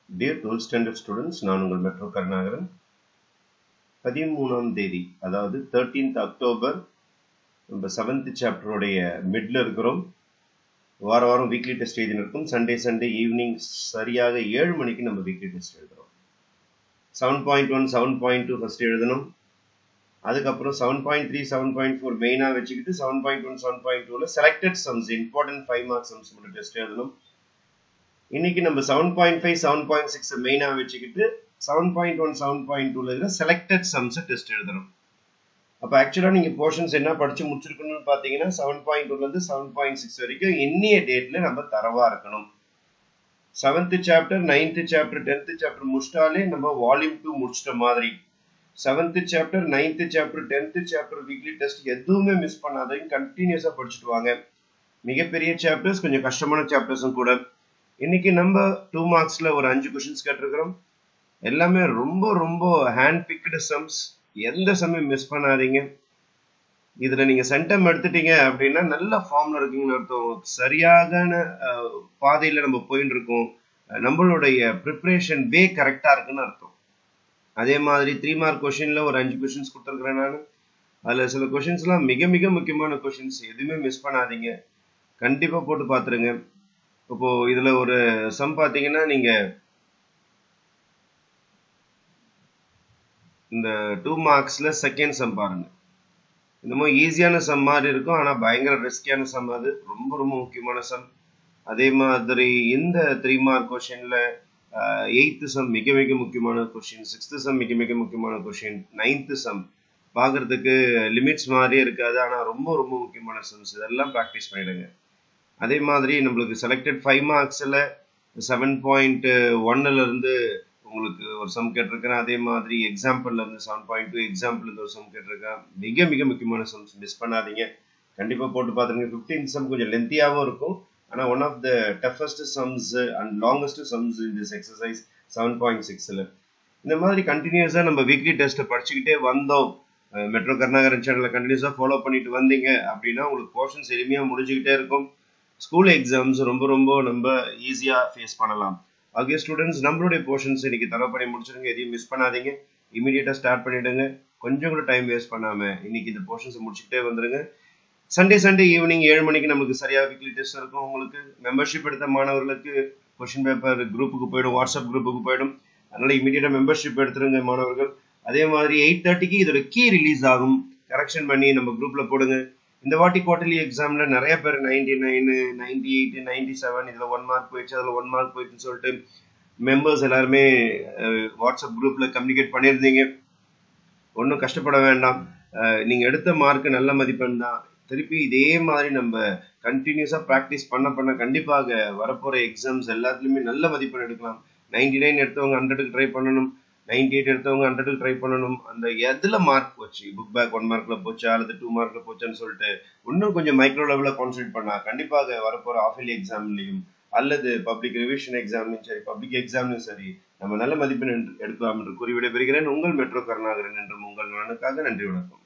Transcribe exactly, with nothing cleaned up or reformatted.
Dear twelfth standard students, நான் உங்கள் metro Karunakaran. பதிமூணாம் தேதி அதாவது thirteenth அக்டோபர் நம்ம செவன்த் சாப்டருடைய மிட்ல இருக்கிறோம். வார வாரம் வீக்லி டெஸ்ட் எழுதி இருக்கும். சண்டே சண்டே ஈவினிங் சரியாக ஏழு மணிக்கு நம்ம வீக்லி டெஸ்ட் எழுதுறோம். Seven point one seven point two first எழுதணும். அதுக்கப்புறம் seven point three seven point four மெயினாக வச்சுக்கிட்டு seven point one seven point டூவில் selected sums important five mark sums மட்டும் டெஸ்ட் எழுதணும். இன்னைக்கு நம்ம seven point five seven point six மெயினாக வச்சுக்கிட்டு seven point one seven point டூல இருக்கிற செலக்டட் சம்ஸை டெஸ்ட் எழுதணும். அப்போ ஆக்சுவலாக நீங்கள் போர்ஷன்ஸ் என்ன படிச்சு முடிச்சிருக்கணும்னு பார்த்தீங்கன்னா செவன் பாயிண்ட் ஒன்லேருந்து செவன் பாயிண்ட் சிக்ஸ் வரைக்கும் இன்னிய டேட்ல நம்ம தரவா இருக்கணும். Seventh chapter ninth chapter tenth chapter முடிச்சிட்டாலே நம்ம வால்யூம் டூ முடிச்சிட்ட மாதிரி. Seventh chapter ninth chapter tenth chapter weekly test எதுவுமே மிஸ் பண்ணாதீங்க, கண்டினியூஸா படிச்சுட்டு வாங்க. மிகப்பெரிய சாப்டர்ஸ், கொஞ்சம் கஷ்டமான சாப்டர்ஸும் கூட. இன்னைக்கு நம்ம டூ மார்க்ஸ்ல ஒரு அஞ்சு கொஸ்டின்ஸ் கேட்டிருக்கிறோம். எல்லாமே ரொம்ப ரொம்ப ஹேண்ட் பிக்டு சம்ஸ், எந்த சம்மையும் மிஸ் பண்ணாதீங்க. இதுல நீங்க சென்டம் எடுத்துட்டீங்க அப்படின்னா நல்ல ஃபார்ம்ல இருக்கீங்கன்னு அர்த்தம். சரியான பாதையில நம்ம போயிட்டு இருக்கோம், நம்மளுடைய ப்ரிப்பரேஷன் வே கரெக்டா இருக்குன்னு அர்த்தம். அதே மாதிரி த்ரீ மார்க் கொஸ்டின்ல ஒரு அஞ்சு கொஸ்டின்ஸ் கொடுத்துருக்கிறேன் நான். அதுல சில கொஸ்டின்ஸ் எல்லாம் மிக மிக முக்கியமான கொஸ்டின்ஸ், எதுவுமே மிஸ் பண்ணாதீங்க, கண்டிப்பா போட்டு பாத்துருங்க. இப்போ இதுல ஒரு சம் பாத்தீங்கன்னா நீங்க இந்த டூ மார்க்ஸ்ல செகண்ட் சம் பாருங்க. இந்த மாதிரி ஈஸியான சம் மாதிரி இருக்கும், ஆனா பயங்கர ரிஸ்கியான சம். அது ரொம்ப ரொம்ப முக்கியமான சம். அதே மாதிரி இந்த த்ரீ மார்க் கொஸ்டின்ல எயித்து சம் மிக மிக முக்கியமான கொஸ்டின், சிக்ஸ்த் சம் மிக மிக முக்கியமான கொஸ்டின், நைன்த் சம் பார்க்கறதுக்கு லிமிட்ஸ் மாதிரியே இருக்காது, ஆனா ரொம்ப ரொம்ப முக்கியமான சம்ஸ். இதெல்லாம் ப்ராக்டிஸ் பண்ணிடுங்க. அதே மாதிரி நம்மளுக்கு செலக்டட் ஃபைவ் மார்க்ஸ்ல செவன் பாயிண்ட் ஒன்னுல இருந்து உங்களுக்கு ஒரு சம் கேட்டிருக்கிறேன். அதே மாதிரி எக்ஸாம்பிள்ல இருந்து செவன் பாயிண்ட் டூ எக்ஸாம்பிள் இருந்து ஒரு சம் கேட்டிருக்கேன். மிக மிக முக்கியமான சம்ஸ், மிஸ் பண்ணாதீங்க, கண்டிப்பா போட்டு பார்த்துருங்க. ஃபிஃப்டீன் சம் கொஞ்சம் லென்த்தியாகவும் இருக்கும், ஆனா one of the toughest sums and longest sums in this exercise seven point சிக்ஸ்ல. இந்த மாதிரி கண்டினியூஸா நம்ம வீக்லி டெஸ்ட் படிச்சுக்கிட்டே வந்தோம். மெட்ரோ கருணாகரன் சேனலை கண்டினியூஸா ஃபாலோ பண்ணிட்டு வந்தீங்க அப்படின்னா உங்களுக்கு போர்ஷன்ஸ் எளிமையா முடிஞ்சுக்கிட்டே இருக்கும். ஸ்கூல் எக்ஸாம்ஸ் ரொம்ப ரொம்ப நம்ம ஈஸியா ஃபேஸ் பண்ணலாம். ஆகிய ஸ்டூடெண்ட்ஸ் நம்மளுடைய போர்ஷன்ஸ் இன்னைக்கு தரவு பண்ணி முடிச்சிருங்க, எதையும் மிஸ் பண்ணாதீங்க. இமீடியட்டா ஸ்டார்ட் பண்ணிடுங்க, கொஞ்சம் கூட டைம் வேஸ்ட் பண்ணாம இன்னைக்கு இந்த போர்ஷன்ஸ் முடிச்சுக்கிட்டே வந்துருங்க. சண்டே சண்டே ஈவினிங் ஏழு மணிக்கு நமக்கு சரியா வீக்லி டெஸ்ட் இருக்கும். உங்களுக்கு மெம்பர்ஷிப் எடுத்த மாணவர்களுக்கு கொஸ்டின் பேப்பர் குரூப்புக்கு போயிடும், வாட்ஸ்அப் குரூப்புக்கு போயிடும். அதனால இமீடியட்டா மெம்பர்ஷிப் எடுத்துருங்க மாணவர்கள். அதே மாதிரி எயிட் தேர்ட்டிக்கு இதோட கீ ரிலீஸ் ஆகும், கரெக்ஷன் பண்ணி நம்ம குரூப்ல போடுங்க. இந்த வாட்டி குவார்டர்லி எக்ஸாம்ல நிறைய பேர் ninety nine ninety eight ninety seven இதுல ஒன் மார்க் போயிடுச்சு, அதுல ஒன் மார்க் போயிடுச்சுன்னு சொல்லிட்டு மெம்பர்ஸ் எல்லாருமே வாட்ஸ்அப் குரூப்ல கம்யூனிகேட் பண்ணியிருந்தீங்க. ஒன்றும் கஷ்டப்பட வேண்டாம், நீங்க எடுத்த மார்க் நல்ல மதிப்பெண் தான். திருப்பி இதே மாதிரி நம்ம கண்டினியூஸா ப்ராக்டிஸ் பண்ண பண்ண கண்டிப்பாக வரப்போற எக்ஸாம்ஸ் எல்லாத்துலயுமே நல்ல மதிப்பெண் எடுக்கலாம். நைன்டி நைன் எடுத்தவங்க ஹண்ட்ரடுக்கு ட்ரை பண்ணணும், நைன்டி எயிட் எடுத்தவங்க ஹண்ட்ரடுக்கு ட்ரை பண்ணணும். அந்த எதுல மார்க் போச்சு, புக் பேக் ஒன் மார்க்ல போச்சா அல்லது டூ மார்க்ல போச்சான்னு சொல்லிட்டு இன்னும் கொஞ்சம் மைக்ரோ லெவல்ல கான்சென்ட்ரேட் பண்ணா கண்டிப்பாக வரப்போற ஆஃப் இயர்லி எக்ஸாம்லையும் அல்லது பப்ளிக் ரிவிஷன் எக்ஸாம்லையும் சரி, பப்ளிக் எக்ஸாம்லையும் சரி நம்ம நல்ல மதிப்பெண் எடுக்கலாம் என்று கூறி விடைபெறுகிறேன். உங்கள் மெட்ரோ கருணாகரன் என்றும் உங்கள் நலனுக்காக. நன்றி, வணக்கம்.